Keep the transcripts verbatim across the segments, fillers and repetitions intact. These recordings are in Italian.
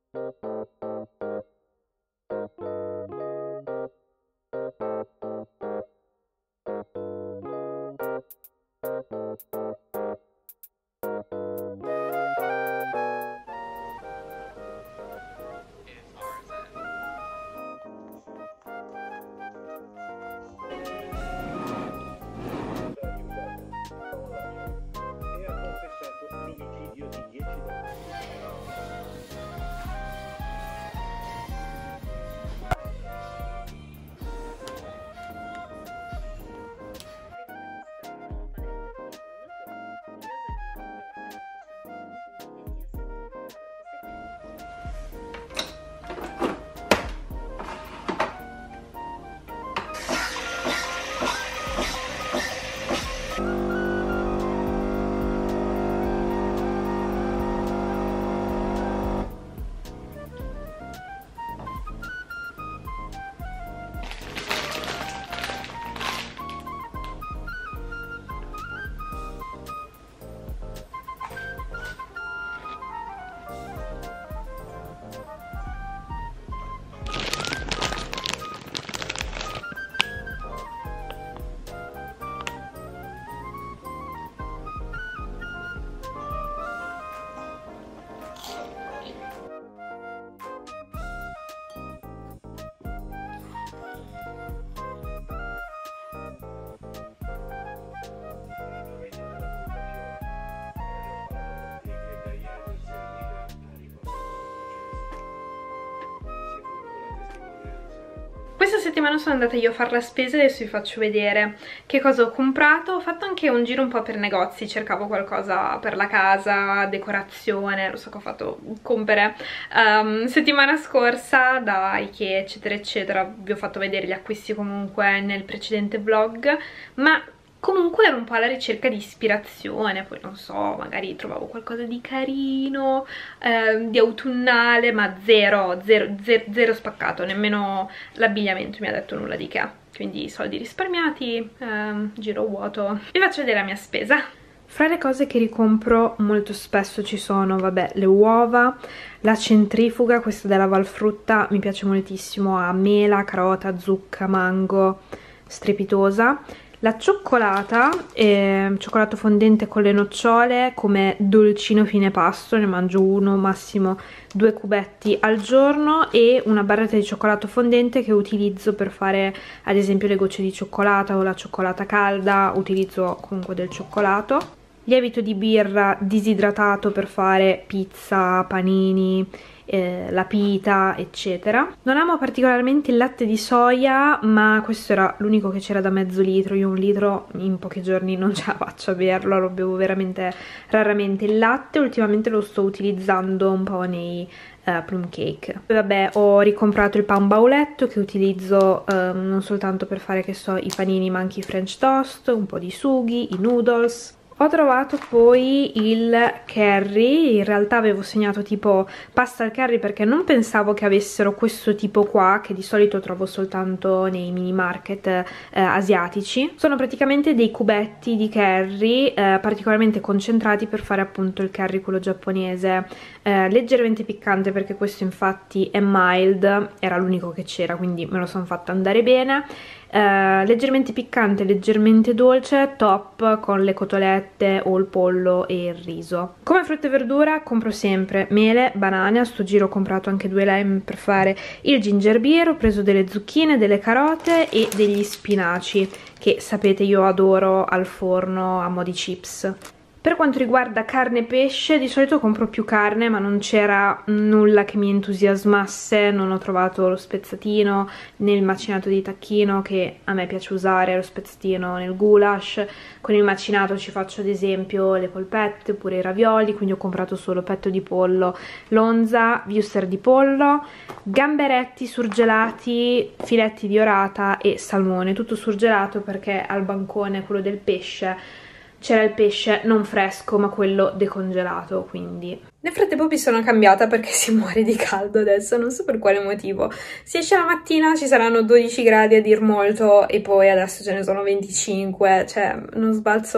Questa settimana sono andata io a fare la spesa e adesso vi faccio vedere che cosa ho comprato. Ho fatto anche un giro un po' per negozi, cercavo qualcosa per la casa, decorazione, lo so che ho fatto compere um, settimana scorsa da Ikea eccetera eccetera. Vi ho fatto vedere gli acquisti comunque nel precedente vlog, ma comunque ero un po' alla ricerca di ispirazione, poi non so, magari trovavo qualcosa di carino, eh, di autunnale, ma zero, zero, zero, zero spaccato, nemmeno l'abbigliamento mi ha detto nulla di che, quindi soldi risparmiati, eh, giro vuoto. Vi faccio vedere la mia spesa. Fra le cose che ricompro molto spesso ci sono, vabbè, le uova, la centrifuga, questa della Valfrutta, mi piace moltissimo, ha mela, carota, zucca, mango, strepitosa. La cioccolata, eh, cioccolato fondente con le nocciole come dolcino fine pasto, ne mangio uno, massimo due cubetti al giorno, e una barretta di cioccolato fondente che utilizzo per fare ad esempio le gocce di cioccolata o la cioccolata calda, utilizzo comunque del cioccolato. Lievito di birra disidratato per fare pizza, panini, eh, la pita eccetera. Non amo particolarmente il latte di soia, ma questo era l'unico che c'era da mezzo litro. Io un litro in pochi giorni non ce la faccio a berlo, lo bevo veramente raramente. Il latte ultimamente lo sto utilizzando un po' nei uh, plum cake. Poi vabbè, ho ricomprato il pan bauletto che utilizzo uh, non soltanto per fare, che so, i panini ma anche i french toast, un po' di sughi, i noodles. Ho trovato poi il curry, in realtà avevo segnato tipo pasta al curry perché non pensavo che avessero questo tipo qua, che di solito trovo soltanto nei mini market eh, asiatici. Sono praticamente dei cubetti di curry eh, particolarmente concentrati per fare appunto il curry, quello giapponese, eh, leggermente piccante perché questo infatti è mild, era l'unico che c'era quindi me lo sono fatta andare bene. Uh, leggermente piccante, leggermente dolce, top con le cotolette o il pollo e il riso. Come frutta e verdura compro sempre mele, banane, a sto giro ho comprato anche due lime per fare il ginger beer, ho preso delle zucchine, delle carote e degli spinaci che sapete io adoro al forno a mo' di chips. Per quanto riguarda carne e pesce, di solito compro più carne, ma non c'era nulla che mi entusiasmasse, non ho trovato lo spezzatino né il macinato di tacchino, che a me piace usare, lo spezzatino nel goulash. Con il macinato ci faccio ad esempio le polpette oppure i ravioli, quindi ho comprato solo petto di pollo, lonza, wuster di pollo, gamberetti surgelati, filetti di orata e salmone, tutto surgelato perché al bancone, quello del pesce, c'era il pesce non fresco ma quello decongelato, quindi nel frattempo mi sono cambiata perché si muore di caldo adesso, non so per quale motivo. Si esce la mattina, ci saranno dodici gradi a dir molto e poi adesso ce ne sono venticinque, cioè non sbalzo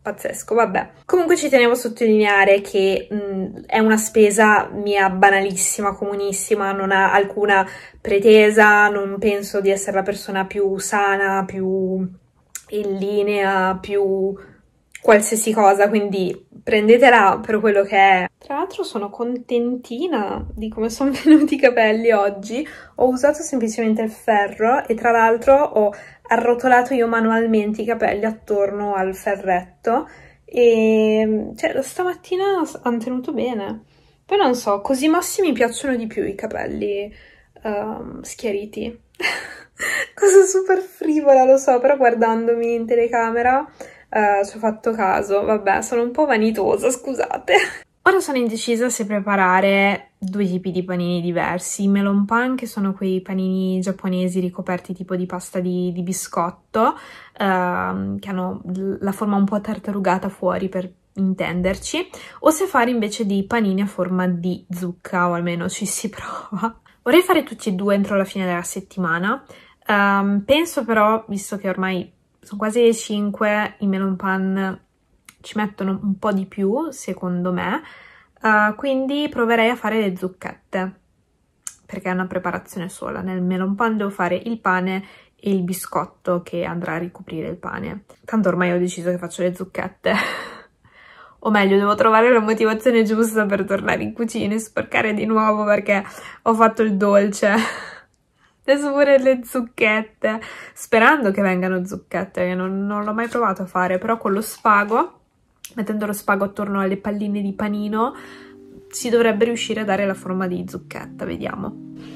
pazzesco, vabbè. Comunque ci tenevo a sottolineare che mh, è una spesa mia banalissima, comunissima, non ha alcuna pretesa, non penso di essere la persona più sana, più in linea, più qualsiasi cosa, quindi prendetela per quello che è. Tra l'altro sono contentina di come sono venuti i capelli oggi, ho usato semplicemente il ferro e tra l'altro ho arrotolato io manualmente i capelli attorno al ferretto e cioè stamattina hanno tenuto bene. Poi non so, così mossi mi piacciono di più i capelli um, schiariti. Cosa super frivola, lo so, però guardandomi in telecamera Uh, ci ho fatto caso, vabbè, sono un po' vanitosa, scusate. Ora sono indecisa se preparare due tipi di panini diversi, i melon pan, che sono quei panini giapponesi ricoperti tipo di pasta di, di biscotto, uh, che hanno la forma un po' tartarugata fuori per intenderci, o se fare invece dei panini a forma di zucca, o almeno ci si prova. Vorrei fare tutti e due entro la fine della settimana, um, penso però, visto che ormai sono quasi le cinque, i melon pan ci mettono un po' di più, secondo me, uh, quindi proverei a fare le zucchette, perché è una preparazione sola. Nel melon pan devo fare il pane e il biscotto che andrà a ricoprire il pane. Tanto ormai ho deciso che faccio le zucchette. O meglio, devo trovare la motivazione giusta per tornare in cucina e sporcare di nuovo perché ho fatto il dolce. Adesso pure le zucchette, sperando che vengano zucchette, che non, non l'ho mai provato a fare, però con lo spago, mettendo lo spago attorno alle palline di panino, si dovrebbe riuscire a dare la forma di zucchetta, vediamo.